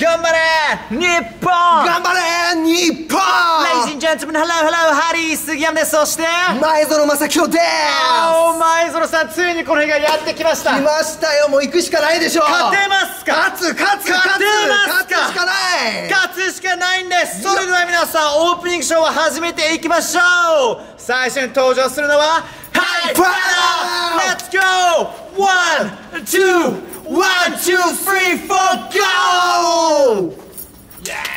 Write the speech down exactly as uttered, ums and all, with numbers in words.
頑張れ日本頑張れ日本 Ladies and gentlemen, hello, hello, ハリー杉山です。そして前園正清でおー、前園さん、ついにこの日がやってきました。 す来ましたよ。もう行くしかないでしょ。 勝てますか？ 勝つ勝つ勝てますか？ 勝つしかない。 勝つしかないんです。それでは皆さん、オープニングショーを始めていきましょう。最初に登場するのはハイパー Let's go! One, two, one, two, three, four, go! Yeah!